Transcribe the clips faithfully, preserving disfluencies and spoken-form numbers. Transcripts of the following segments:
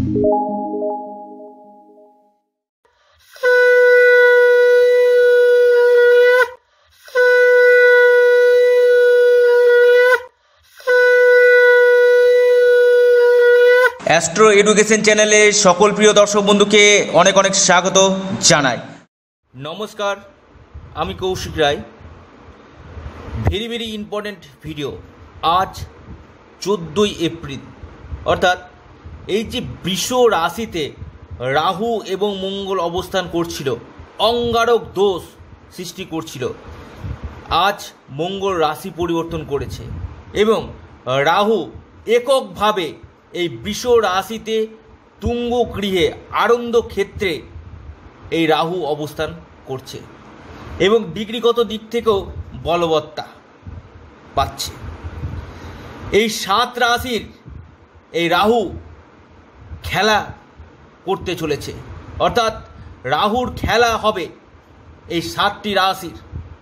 Astro education চ্যানেলে সকল প্রিয় দর্শক বন্ধুকে অনেক অনেক স্বাগত জানাই। নমস্কার, আমি Koushik Roy. Very very important video. আজ চোদ্দোই এপ্রিল, অর্থাৎ এই যে বৃষ রাশিতে রাহু এবং মঙ্গল অবস্থান করছিল, অঙ্গারক দোষ সৃষ্টি করছিল, আজ মঙ্গল রাশি পরিবর্তন করেছে এবং রাহু এককভাবে এই বৃষ রাশিতে তুঙ্গ গৃহে আনন্দ ক্ষেত্রে এই রাহু অবস্থান করছে এবং ডিগ্রিগত দিক থেকেও বলবত্তা পাচ্ছে। এই সাত রাশির এই রাহু খেলা করতে চলেছে, অর্থাৎ রাহুর খেলা হবে এই সাতটি রাশির।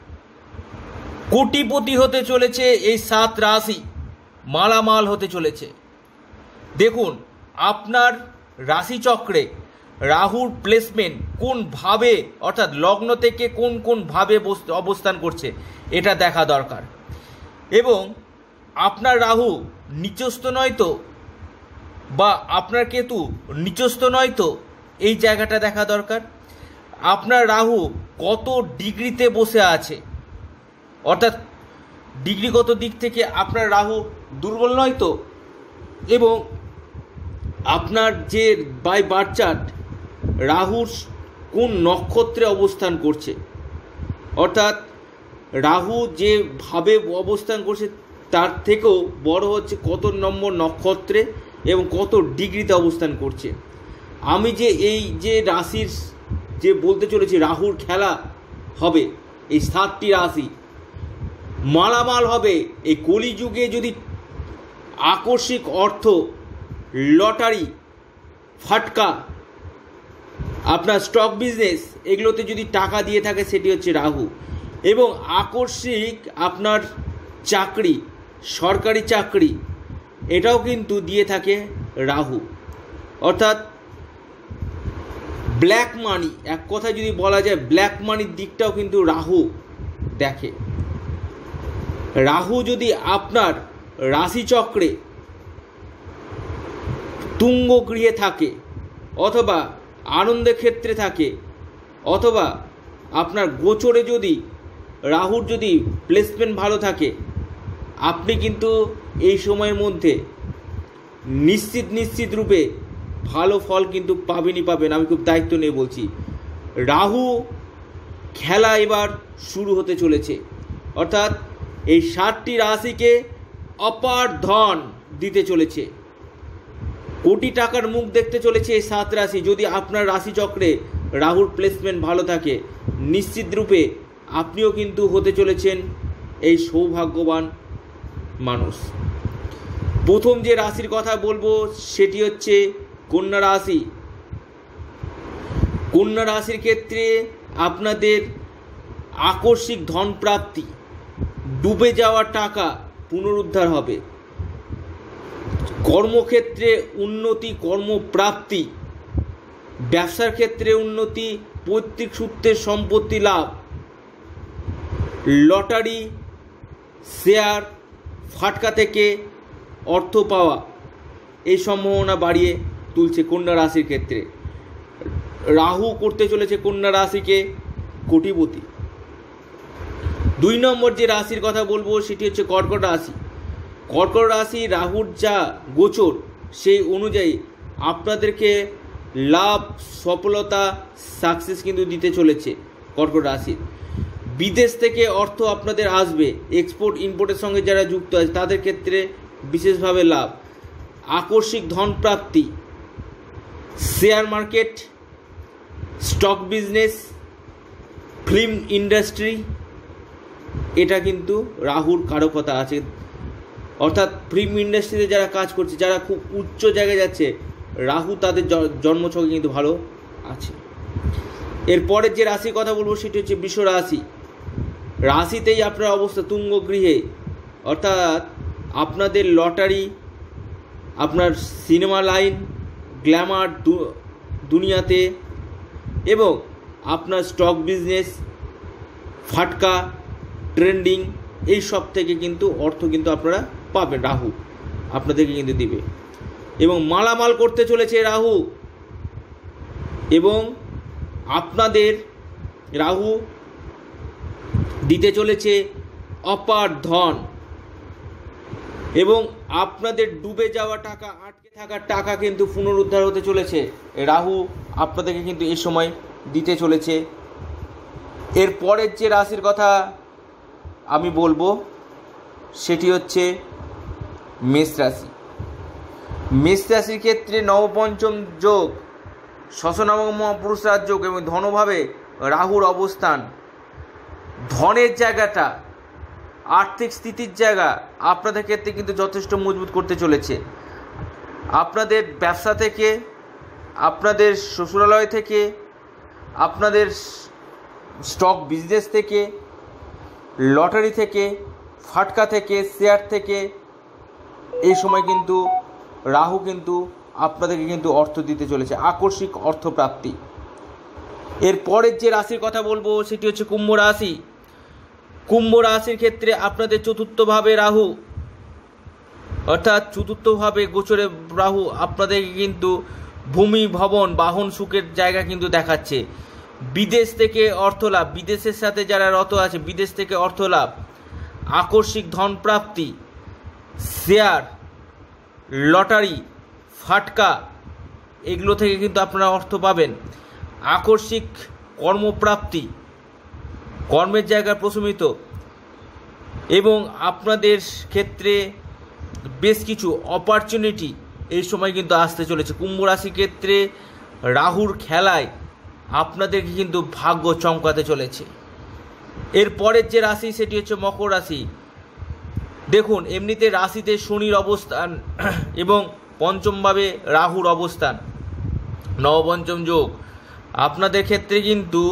কোটিপতি হতে চলেছে এই সাত রাশি, মালামাল হতে চলেছে। দেখুন, আপনার রাশিচক্রে রাহুর প্লেসমেন্ট কোন ভাবে, অর্থাৎ লগ্ন থেকে কোন কোন ভাবে অবস্থান করছে এটা দেখা দরকার। এবং আপনার রাহু নিচস্থ নয় তো, বা আপনার কেতু নিচস্থ নয় তো, এই জায়গাটা দেখা দরকার। আপনার রাহু কত ডিগ্রিতে বসে আছে, অর্থাৎ ডিগ্রিগত দিক থেকে আপনার রাহু দুর্বল নয় তো, এবং আপনার যে বাই বার্থ চার্ট রাহুর কোন নক্ষত্রে অবস্থান করছে, অর্থাৎ রাহু যেভাবে অবস্থান করছে তার থেকেও বড় হচ্ছে কত নম্বর নক্ষত্রে এবং কত ডিগ্রিতে অবস্থান করছে। আমি যে এই যে রাশির যে বলতে চলেছি রাহুর খেলা হবে, এই সাতটি রাশি মালামাল হবে। এই কলিযুগে যদি আকস্মিক অর্থ, লটারি, ফাটকা, আপনার স্টক বিজনেস, এগুলোতে যদি টাকা দিয়ে থাকে সেটি হচ্ছে রাহু। এবং আকস্মিক আপনার চাকরি, সরকারি চাকরি, এটাও কিন্তু দিয়ে থাকে রাহু। অর্থাৎ ব্ল্যাক মানি, এক কথায় যদি বলা যায় ব্ল্যাক মানির দিকটাও কিন্তু রাহু দেখে। রাহু যদি আপনার রাশিচক্রে তুঙ্গ গৃহে থাকে, অথবা আনন্দের ক্ষেত্রে থাকে, অথবা আপনার গোচরে যদি রাহুর যদি প্লেসমেন্ট ভালো থাকে, আপনি কিন্তু এই সময়ের মধ্যে নিশ্চিত নিশ্চিত রূপে ভালো ফল কিন্তু পাবেনই পাবেন। আমি খুব দায়িত্ব নিয়ে বলছি, রাহু খেলা এবার শুরু হতে চলেছে। অর্থাৎ এই সাতটি রাশিকে অপার ধন দিতে চলেছে, কোটি টাকার মুখ দেখতে চলেছে এই সাত রাশি। যদি আপনার রাশিচক্রে রাহুর প্লেসমেন্ট ভালো থাকে, নিশ্চিত রূপে আপনিও কিন্তু হতে চলেছেন এই সৌভাগ্যবান মানুষ। প্রথম যে রাশির কথা বলবো সেটি হচ্ছে কন্যা রাশি। কন্যা রাশির ক্ষেত্রে আপনাদের আকস্মিক ধন প্রাপ্তি, ডুবে যাওয়া টাকা পুনরুদ্ধার হবে, কর্মক্ষেত্রে উন্নতি, কর্মপ্রাপ্তি, ব্যবসার ক্ষেত্রে উন্নতি, পৈতৃক সূত্রের সম্পত্তি লাভ, লটারি, শেয়ার, ফাটকা থেকে অর্থ পাওয়া, এই সম্ভাবনা বাড়িয়ে তুলছে কন্যা রাশির ক্ষেত্রে। রাহু করতে চলেছে কন্যা রাশিকে কোটিপতি। দুই নম্বর যে রাশির কথা বলবো সেটি হচ্ছে কর্কট রাশি। কর্কট রাশি রাহুর যা গোচর সেই অনুযায়ী আপনাদেরকে লাভ, সফলতা, সাকসেস কিন্তু দিতে চলেছে কর্কট রাশির। বিদেশ থেকে অর্থ আপনাদের আসবে, এক্সপোর্ট ইম্পোর্টের সঙ্গে যারা যুক্ত আছে তাদের ক্ষেত্রে বিশেষভাবে লাভ, আকস্মিক ধন প্রাপ্তি, share market, stock business, film industry, এটা কিন্তু রাহুর কারকতা আছে। অর্থাৎ ফিল্ম ইন্ডাস্ট্রিতে যারা কাজ করছে, যারা খুব উচ্চ জায়গায় যাচ্ছে, রাহু তাদের জন্মছকে কিন্তু ভালো আছে। এরপরের যে রাশির কথা বলবো সেটি হচ্ছে বৃষ রাশি। রাশিতেই আপনার অবস্থা তুঙ্গ গৃহে, অর্থাৎ আপনাদের লটারি, আপনার সিনেমা লাইন, গ্ল্যামার দুনিয়াতে এবং আপনার স্টক বিজনেস, ফাটকা, ট্রেন্ডিং এই সব থেকে কিন্তু অর্থ কিন্তু আপনারা পাবেন। রাহু আপনাদেরকে কিন্তু দিবে এবং মালামাল করতে চলেছে রাহু, এবং আপনাদের রাহু দিতে চলেছে অপার ধন, এবং আপনাদের ডুবে যাওয়া টাকা, আটকে থাকা টাকা কিন্তু পুনরুদ্ধার হতে চলেছে। রাহু আপনাদেরকে কিন্তু এই সময় দিতে চলেছে। এর পরের যে রাশির কথা আমি বলবো সেটি হচ্ছে মেষ রাশি। মেষ রাশির ক্ষেত্রে নবপঞ্চম যোগ, শশনামক মহাপুরুষ রাজযোগ এবং ধনভাবে রাহুর অবস্থান, ধনের জায়গাটা, আর্থিক স্থিতির জায়গা আপনাদের ক্ষেত্রে কিন্তু যথেষ্ট মজবুত করতে চলেছে। আপনাদের ব্যবসা থেকে, আপনাদের শ্বশুরালয় থেকে, আপনাদের স্টক বিজনেস থেকে, লটারি থেকে, ফাটকা থেকে, শেয়ার থেকে এই সময় কিন্তু রাহু কিন্তু আপনাদেরকে কিন্তু অর্থ দিতে চলেছে, আকস্মিক অর্থপ্রাপ্তি। এর পরের যে রাশির কথা বলবো সেটি হচ্ছে কুম্ভ রাশি। কুম্ভ রাশির ক্ষেত্রে আপনাদের চতুর্থভাবে রাহু, অর্থাৎ চতুর্থভাবে গোচরে রাহু আপনাদেরকে কিন্তু ভূমি, ভবন, বাহন সুখের জায়গা কিন্তু দেখাচ্ছে। বিদেশ থেকে অর্থ লাভ, বিদেশের সাথে যারা রত আছে বিদেশ থেকে অর্থ লাভ, আকস্মিক ধন প্রাপ্তি, শেয়ার, লটারি, ফাটকা এগুলো থেকে কিন্তু আপনারা অর্থ পাবেন। আকস্মিক কর্মপ্রাপ্তি, কর্মের জায়গা প্রশমিত, এবং আপনাদের ক্ষেত্রে বেশ কিছু অপরচুনিটি এই সময় কিন্তু আসতে চলেছে। কুম্ভ রাশির ক্ষেত্রে রাহুর খেলায় আপনাদেরকে কিন্তু ভাগ্য চমকাতে চলেছে। এর পরের যে রাশি সেটি হচ্ছে মকর রাশি। দেখুন, এমনিতে রাশিতে শনির অবস্থান এবং পঞ্চমভাবে রাহুর অবস্থান, নবপঞ্চম যোগ, আপনাদের ক্ষেত্রে কিন্তু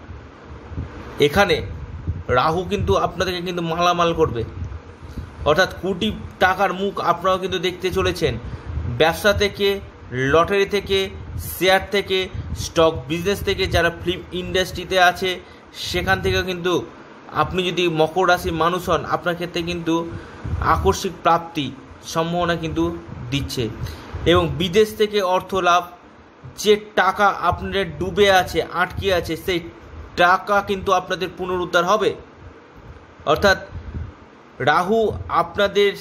এখানে রাহু কিন্তু আপনাদেরকে কিন্তু মালামাল করবে, অর্থাৎ কোটি টাকার মুখ আপনারাও কিন্তু দেখতে চলেছেন। ব্যবসা থেকে, লটারি থেকে, শেয়ার থেকে, স্টক বিজনেস থেকে, যারা ফিল্ম ইন্ডাস্ট্রিতে আছে সেখান থেকেও কিন্তু আপনি যদি মকর রাশির মানুষ হন আপনার ক্ষেত্রে কিন্তু আকস্মিক প্রাপ্তি সম্ভাবনা কিন্তু দিচ্ছে। এবং বিদেশ থেকে অর্থ লাভ, যে টাকা আপনাদের ডুবে আছে, আটকে আছে, সেই টাকা কিন্তু আপনাদের পুনরুদ্ধার হবে। অর্থাৎ রাহু আপনাদের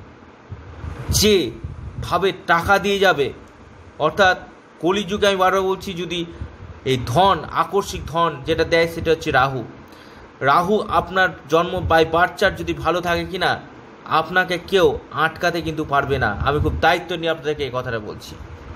যেভাবে টাকা দিয়ে যাবে, অর্থাৎ কলিযুগে আমি বারবার বলছি, যদি এই ধন, আকস্মিক ধন যেটা দেয় সেটা হচ্ছে রাহু। রাহু আপনার জন্ম বাই বার্থ চার্ট যদি ভালো থাকে কিনা আপনাকে কেউ আটকাতে কিন্তু পারবে না। আমি খুব দায়িত্ব নিয়ে আপনাদেরকে এই কথাটা বলছি।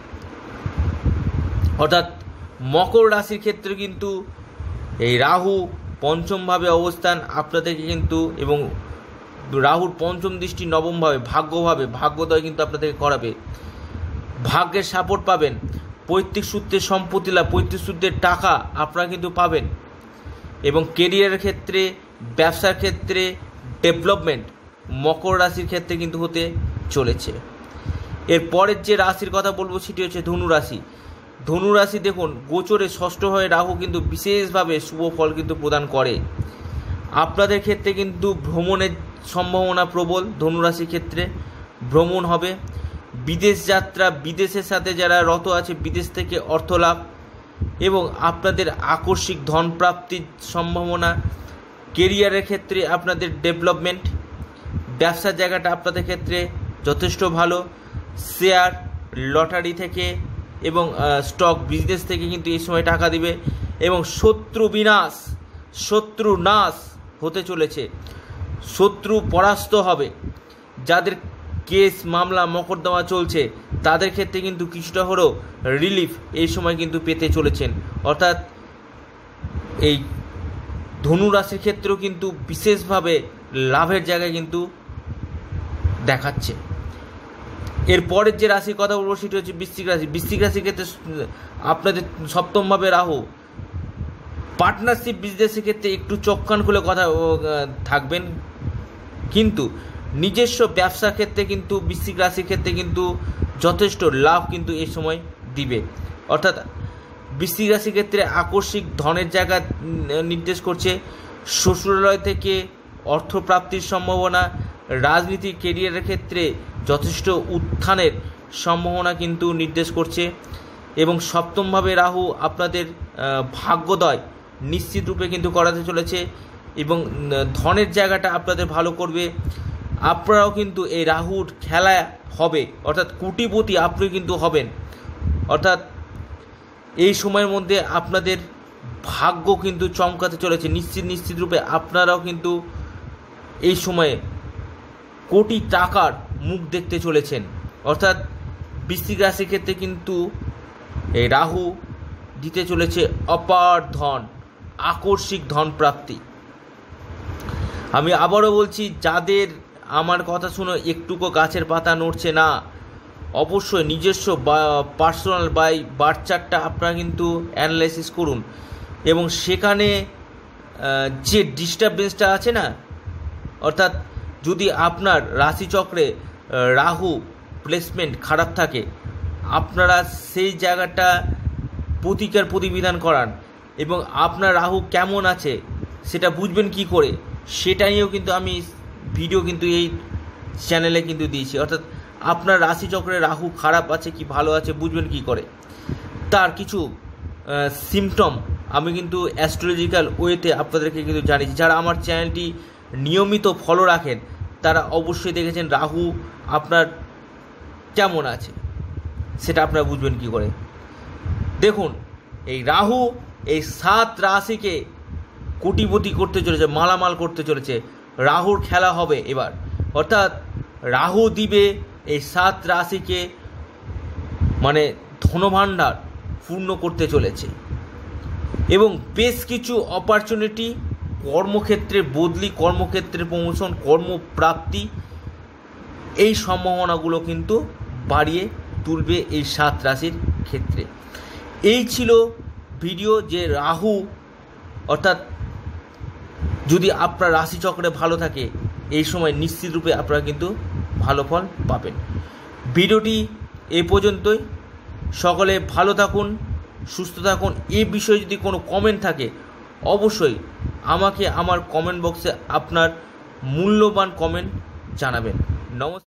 অর্থাৎ মকর রাশির ক্ষেত্রে কিন্তু এই রাহু পঞ্চমভাবে অবস্থান আপনাদেরকে কিন্তু, এবং রাহুর পঞ্চম দৃষ্টি নবমভাবে ভাগ্যভাবে ভাগ্যোদয় কিন্তু আপনাদেরকে করাবে। ভাগ্যের সাপোর্ট পাবেন, পৈতৃক সূত্রের সম্পত্তি লাভ, পৈতৃক সূত্রের টাকা আপনারা কিন্তু পাবেন। এবং কেরিয়ারের ক্ষেত্রে, ব্যবসার ক্ষেত্রে ডেভেলপমেন্ট মকর রাশির ক্ষেত্রে কিন্তু হতে চলেছে। এর পরের যে রাশির কথা বলবো সেটি হচ্ছে ধনু রাশি। ধনু রাশি দেখুন, গোচরে ষষ্ঠ হয়ে রাহু কিন্তু বিশেষভাবে শুভ ফল কিন্তু প্রদান করে। আপনাদের ক্ষেত্রে কিন্তু ভ্রমণের সম্ভাবনা প্রবল। ধনু রাশির ক্ষেত্রে ভ্রমণ হবে, বিদেশ যাত্রা, বিদেশের সাথে যারা রত আছে বিদেশ থেকে অর্থ লাভ, এবং আপনাদের আকস্মিক ধন প্রাপ্তির সম্ভাবনা। কেরিয়ারের ক্ষেত্রে আপনাদের ডেভেলপমেন্ট, ব্যবসার জায়গাটা আপনাদের ক্ষেত্রে যথেষ্ট ভালো। শেয়ার, লটারি থেকে এবং স্টক বিজনেস থেকে কিন্তু এই সময় টাকা দিবে, এবং শত্রু বিনাশ, শত্রু নাশ হতে চলেছে। শত্রু পরাস্ত হবে। যাদের কেস, মামলা, মকদ্দমা চলছে তাদের ক্ষেত্রে কিন্তু কিছুটা হলেও রিলিফ এই সময় কিন্তু পেতে চলেছেন। অর্থাৎ এই ধনু রাশির ক্ষেত্রেও কিন্তু বিশেষভাবে লাভের জায়গায় কিন্তু দেখাচ্ছে। এর পরের যে রাশির কথা বলবো সেটি হচ্ছে বৃশ্চিক রাশি। বৃশ্চিক রাশির ক্ষেত্রে আপনাদের সপ্তমভাবে রাহু। পার্টনারশিপ বিজনেসের ক্ষেত্রে একটু চোখ কান খুলে কথা থাকবেন, কিন্তু নিজস্ব ব্যবসার ক্ষেত্রে কিন্তু বৃশ্চিক রাশির ক্ষেত্রে কিন্তু যথেষ্ট লাভ কিন্তু এই সময় দিবে। অর্থাৎ বৃশ্চিক রাশির ক্ষেত্রে আকস্মিক ধনের জায়গা নির্দেশ করছে, শ্বশুরালয় থেকে অর্থপ্রাপ্তির সম্ভাবনা, রাজনীতি কেরিয়ারের ক্ষেত্রে যথেষ্ট উত্থানের সম্ভাবনা কিন্তু নির্দেশ করছে। এবং সপ্তমভাবে রাহু আপনাদের ভাগ্যোদয় নিশ্চিত রূপে কিন্তু করাতে চলেছে এবং ধনের জায়গাটা আপনাদের ভালো করবে। আপনারাও কিন্তু এই রাহুর খেলা হবে, অর্থাৎ কোটিপতি আপনি কিন্তু হবেন। অর্থাৎ এই সময়ের মধ্যে আপনাদের ভাগ্য কিন্তু চমকাতে চলেছে নিশ্চিত নিশ্চিত রূপে। আপনারাও কিন্তু এই সময়ে কোটি টাকার মুখ দেখতে চলেছেন। অর্থাৎ বৃশ্চিক রাশির ক্ষেত্রে কিন্তু এই রাহু দিতে চলেছে অপার ধন, আকস্মিক ধন প্রাপ্তি। আমি আবারও বলছি, যাদের আমার কথা শুনে একটুকু গাছের পাতা নড়ছে না, অবশ্যই নিজস্ব পার্সোনাল বাই বার্থ চার্টটা আপনারা কিন্তু অ্যানালাইসিস করুন এবং সেখানে যে ডিস্টারবেন্সটা আছে না, অর্থাৎ যদি আপনার রাশিচক্রে রাহু প্লেসমেন্ট খারাপ থাকে, আপনারা সেই জায়গাটা প্রতিকার প্রতিবিধান করান এবং আপনার রাহু কেমন আছে সেটা বুঝবেন কি করে, সেটা নিয়েও কিন্তু আমি ভিডিও কিন্তু এই চ্যানেলে কিন্তু দিয়েছি। অর্থাৎ আপনার রাশিচক্রে রাহু খারাপ আছে কি ভালো আছে বুঝবেন কি করে, তার কিছু সিমটম আমি কিন্তু অ্যাস্ট্রোলজিক্যাল ওয়েতে আপনাদেরকে কিন্তু জানিয়েছি। যারা আমার চ্যানেলটি নিয়মিত ফলো রাখেন তারা অবশ্যই দেখেছেন রাহু আপনার কেমন আছে, সেটা আপনারা বুঝবেন কি করে। দেখুন, এই রাহু এই সাত রাশিকে কোটিপতি করতে চলেছে, মালামাল করতে চলেছে। রাহুর খেলা হবে এবার, অর্থাৎ রাহু দিবে এই সাত রাশিকে মানে ধনভাণ্ডার পূর্ণ করতে চলেছে এবং বেশ কিছু অপরচুনিটি, কর্মক্ষেত্রে বদলি, কর্মক্ষেত্রে প্রমোশন, কর্মপ্রাপ্তি, এই সম্ভাবনাগুলো কিন্তু বাড়িয়ে তুলবে এই সাত রাশির ক্ষেত্রে। এই ছিল ভিডিও যে রাহু, অর্থাৎ যদি আপনার রাশিচক্রে ভালো থাকে এই সময় নিশ্চিত রূপে আপনারা কিন্তু ভালো ফল পাবেন। ভিডিওটি এ পর্যন্তই। সকলে ভালো থাকুন, সুস্থ থাকুন। এই বিষয়ে যদি কোনো কমেন্ট থাকে অবশ্যই আমাকে আমার কমেন্ট বক্সে আপনার মূল্যবান কমেন্ট জানাবেন। নমস্কার।